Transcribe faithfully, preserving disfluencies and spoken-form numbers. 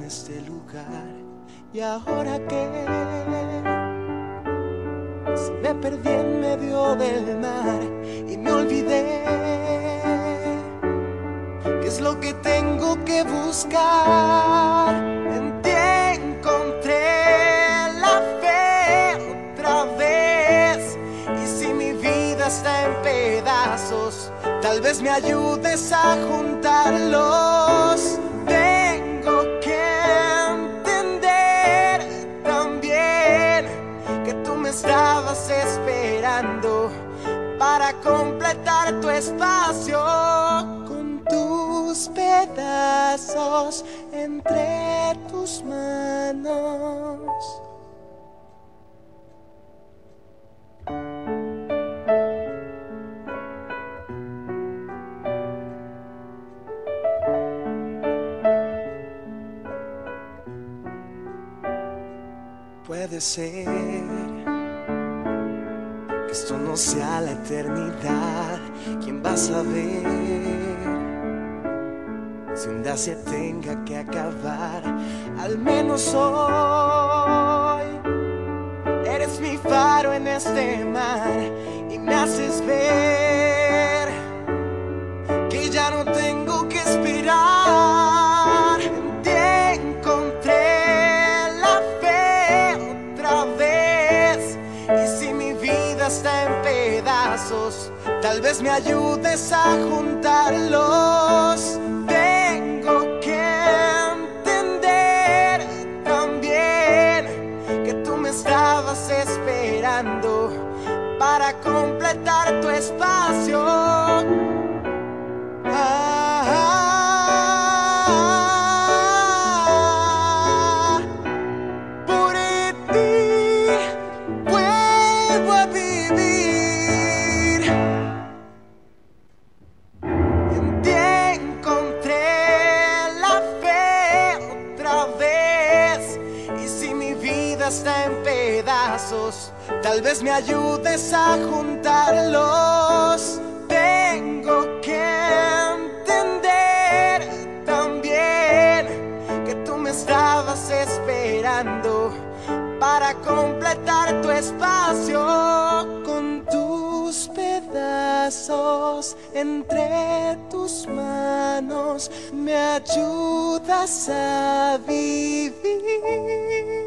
este lugar. ¿Y ahora qué? Si me perdí en medio del mar y me olvidé, ¿qué es lo que tengo que buscar? En ti encontré la fe otra vez. Y si mi vida está en pedazos, tal vez me ayudes a juntarlos. Tengo que entender también que tú me estabas esperando para completar tu espacio con tus pedazos entre tus manos. Puede ser que esto no sea la eternidad. ¿Quién va a saber si un día se tenga que acabar? Al menos hoy eres mi faro en este mar y me haces ver que ya no tengo que esperar. En ti encontré la fe otra vez. Y si mi vida está en pedazos, tal vez me ayudes a juntarlos. Tengo que entender también que tú me estabas esperando para completar tu espacio. Ah, ah, ah, por ti vuelvo a vivir. En ti encontré la fe otra vez. Y si mi vida está en pedazos, tal vez me ayudes a juntarlos. Tengo que entender también que tú me estabas esperando para completar tu espacio con tus pedazos entre tus manos. Me ayudas a vivir.